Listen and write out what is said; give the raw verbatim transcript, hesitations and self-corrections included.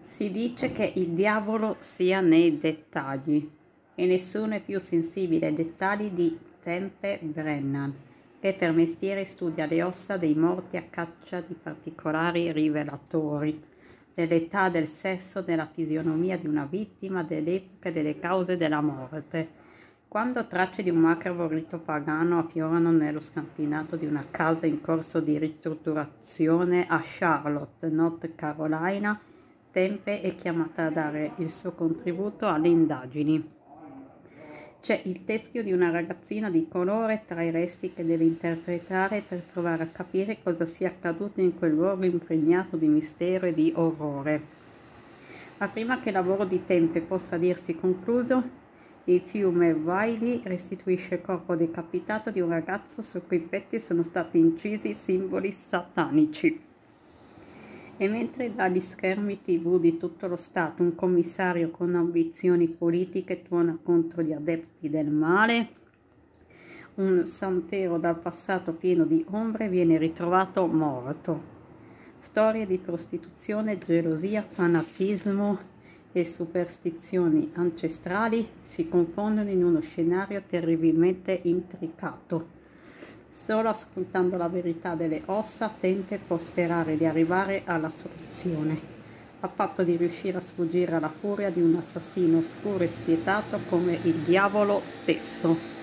Si dice che il diavolo sia nei dettagli e nessuno è più sensibile ai dettagli di Tempe Brennan, che per mestiere studia le ossa dei morti a caccia di particolari rivelatori dell'età, del sesso, della fisionomia di una vittima, dell'epoca e delle cause della morte. Quando tracce di un macabro rito pagano affiorano nello scantinato di una casa in corso di ristrutturazione a Charlotte, North Carolina, Tempe è chiamata a dare il suo contributo alle indagini. C'è il teschio di una ragazzina di colore tra i resti che deve interpretare per provare a capire cosa sia accaduto in quel luogo impregnato di mistero e di orrore. Ma prima che il lavoro di Tempe possa dirsi concluso, il fiume Wylie restituisce il corpo decapitato di un ragazzo su cui petti sono stati incisi simboli satanici. E mentre dagli schermi tivù di tutto lo Stato un commissario con ambizioni politiche tuona contro gli adepti del male, un santero dal passato pieno di ombre viene ritrovato morto. Storie di prostituzione, gelosia, fanatismo e superstizioni ancestrali si confondono in uno scenario terribilmente intricato. Solo ascoltando la verità delle ossa, Tempe può sperare di arrivare alla soluzione, a patto di riuscire a sfuggire alla furia di un assassino oscuro e spietato come il diavolo stesso.